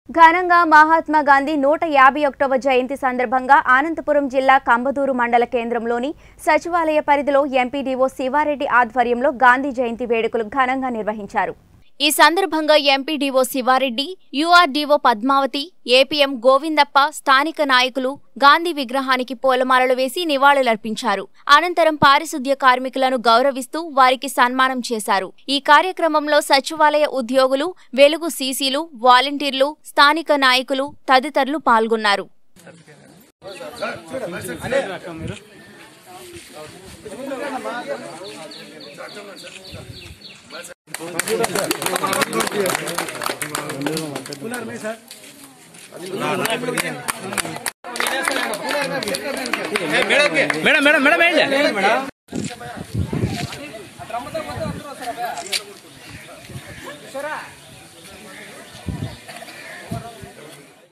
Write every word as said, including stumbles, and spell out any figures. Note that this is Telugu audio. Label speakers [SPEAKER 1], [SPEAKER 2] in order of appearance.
[SPEAKER 1] ఘనంగా మహాత్మా గాంధీ నూట యాభై ఒకటవ జయంతి సందర్భంగా అనంతపురం జిల్లా కంబదూరు మండల కేంద్రంలోని సచివాలయ పరిధిలో ఎంపీడీఓ శివారెడ్డి ఆధ్వర్యంలో గాంధీ జయంతి వేడుకలు ఘనంగా నిర్వహించారు। ఈ సందర్భంగా MPDO Shivareddy, URDO Padmavathi, APM Govindappa, స్థానిక నాయకులు గాంధీ విగ్రహానికి పూలమాలలు వేసి నివాళులర్పించారు। అనంతరం పారిశుద్ధ్య కార్మికులను గౌరవిస్తూ వారికి సన్మానం చేశారు। ఈ కార్యక్రమంలో సచివాలయ ఉద్యోగులు, వెలుగు సీసీలు, వాలంటీర్లు, స్థానిక నాయకులు తదితరులు పాల్గొన్నారు।
[SPEAKER 2] Madam madam madam